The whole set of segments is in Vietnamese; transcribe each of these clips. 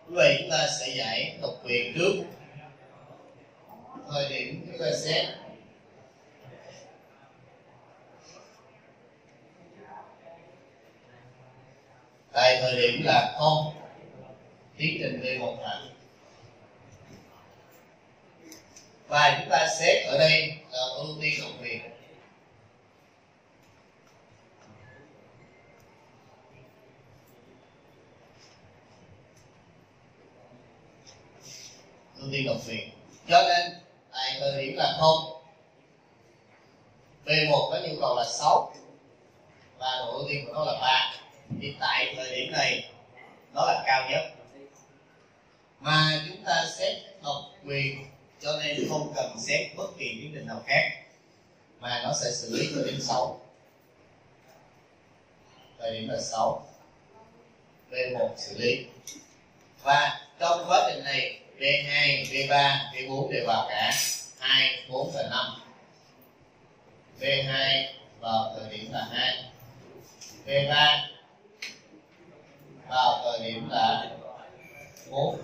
Như vậy chúng ta sẽ giải độc quyền trước. Thời điểm chúng ta xét tại thời điểm là 0, tiến trình V1 thẳng. Và chúng ta xét ở đây là ưu tiên độc quyền. Ưu tiên độc quyền. Cho nên tại thời điểm là 0, V1 có nhu cầu là 6 và độ ưu tiên của nó là 3. Thì tại thời điểm này nó là cao nhất. Mà chúng ta xét độc quyền cho nên không cần xét bất kỳ tiến trình nào khác mà nó sẽ xử lý thời điểm 6. Thời điểm là 6, V1 xử lý. Và trong quá trình này V2, V3, V4 đều vào cả 2, 4 và 5. V2 vào thời điểm là 2, V3 vào thời điểm là 4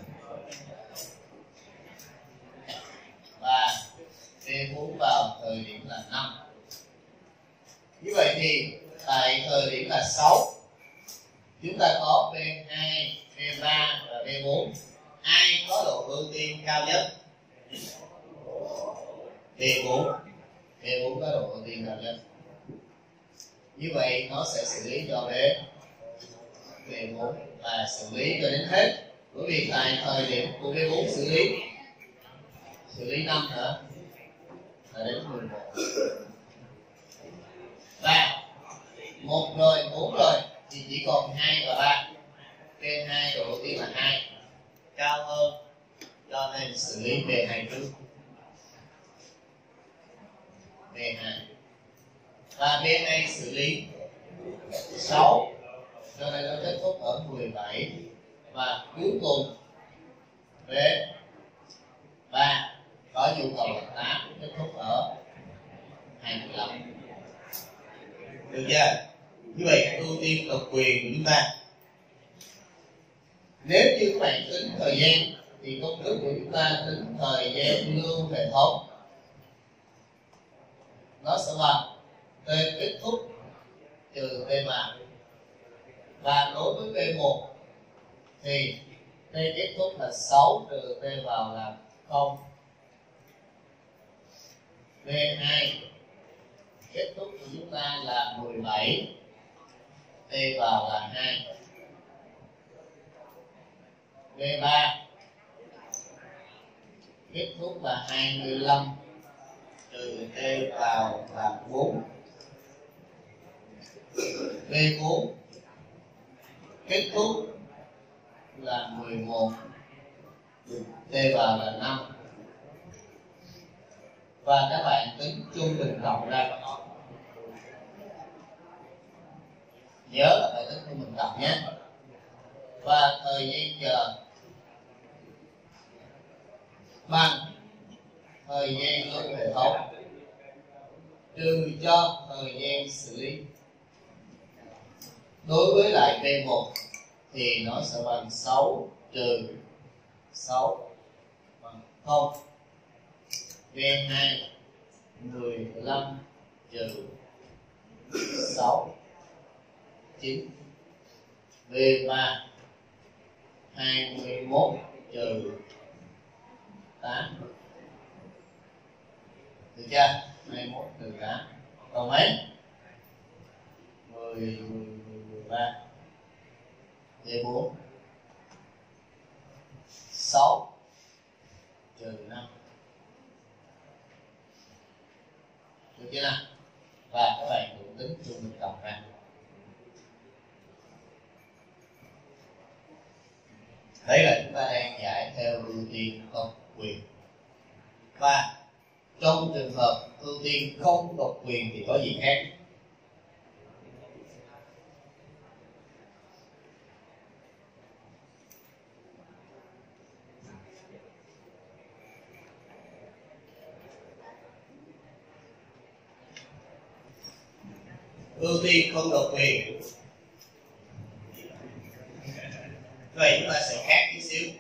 và V4 vào thời điểm là 5. Như vậy thì tại thời điểm là 6 chúng ta có V2, V3 và V4. Ai có độ ưu tiên cao nhất? V4. V4 có độ ưu tiên cao nhất. Như vậy nó sẽ xử lý cho V4 và xử lý cho đến hết. Bởi vì tại thời điểm của V4 xử lý 5 hả? Là đến 11. Và 1 rồi, 4 rồi thì chỉ còn 2 và 3. V2 độ ưu tiên là 2, cao hơn, cho nên xử lý V2 trước. V2 và V2 xử lý 6, cho nên nó kết thúc ở 17. Và cuối cùng V3 có nhu cầu là 8, kết thúc ở 25. Được chưa? Như vậy ưu tiên độc quyền của chúng ta, nếu như các bạn tính thời gian thì công thức của chúng ta tính thời gian lưu hệ thống nó sẽ bằng T kết thúc trừ T vào. Và đối với V1 thì T kết thúc là 6 trừ T vào là 0. V2 kết thúc của chúng ta là 17, T vào là 2. V3 kết thúc là 25 trừ T vào là 4. V4 kết thúc là 11, T vào là 5. Và các bạn tính trung bình cộng ra. Nhớ là phải tính trung bình cộng nhé. Và thời gian chờ bằng thời gian lưu hệ thống trừ cho thời gian xử lý. Đối với lại V1 thì nó sẽ bằng 6 trừ 6 bằng 0. V2 15 trừ 6 9. V3 21 trừ 8. Được chưa? 21 trừ 8 còn mấy? 13. V4 6 trừ 5. Được chưa nào? Và các bạn cũng tính trung bình cộng ra. Đấy là chúng ta đang giải theo ưu tiên độc quyền. Và trong trường hợp ưu tiên không độc quyền thì có gì khác? Ưu tiên không độc quyền. Vậy vậy chúng ta sẽ khác chút xíu.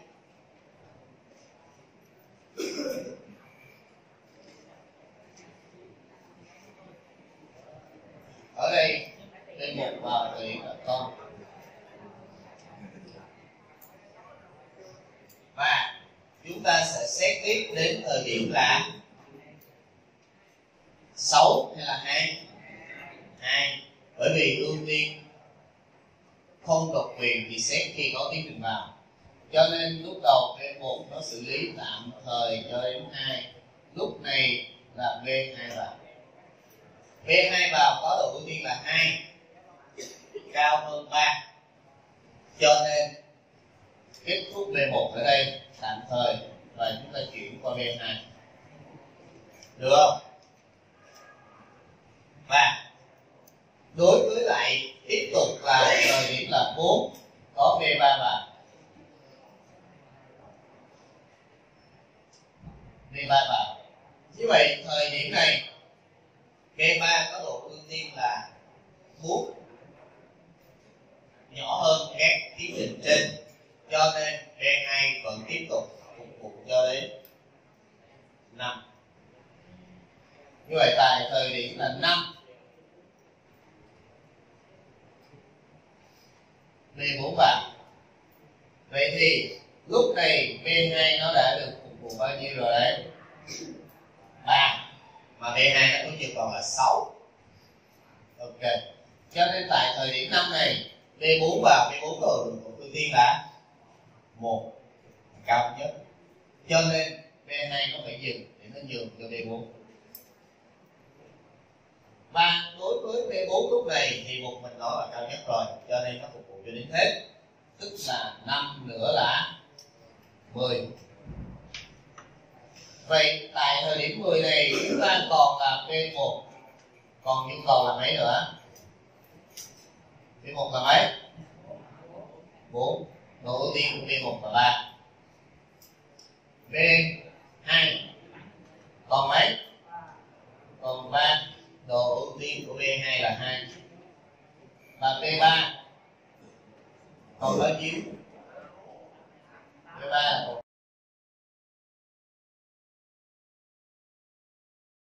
Ở đây B1 vào thời điểm là con, và chúng ta sẽ xét tiếp đến thời điểm là 6 hay là 2? 2. Bởi vì ưu tiên không độc quyền thì xét khi có tiến trình vào, cho nên lúc đầu B1 nó xử lý tạm thời cho đến 2. Lúc này là B2 vào. B2 vào có độ ưu tiên là 2, cao hơn 3, cho nên kết thúc B1 ở đây tạm thời và chúng ta chuyển qua B2, được không? Và đối với lại tiếp tục là thời điểm là 4 có B3 vào, B3 vào. Như vậy thời điểm này B3 có độ ưu tiên là 4, nhỏ hơn các tiến trình trên, cho nên B2 vẫn tiếp tục phục vụ cho đến 5. Như vậy tại thời điểm là 5 B4 vào. Vậy thì lúc này B2 nó đã được phục vụ bao nhiêu rồi đấy? 3. Mà B2 nó có chiều còn là 6. Ok. Cho nên tại thời điểm 5 này B4 vào, B4 rồi được ưu tiên là 1, cao nhất. Cho nên B2 nó phải dừng để nó nhường cho B4. Và đối với B4 lúc này thì một mình nó là cao nhất rồi, cho nên nó phục vụ cho đến hết, tức là 5 nữa là 10. Vậy tại thời điểm 10 này chúng ta còn là B1, còn nhu cầu là mấy nữa? B1 là mấy? 4. Độ ưu tiên của B1 là 3. B2 còn mấy? Còn 3. Độ ưu tiên của B2 là 2. Và B3 còn bao nhiêu? B3 là còn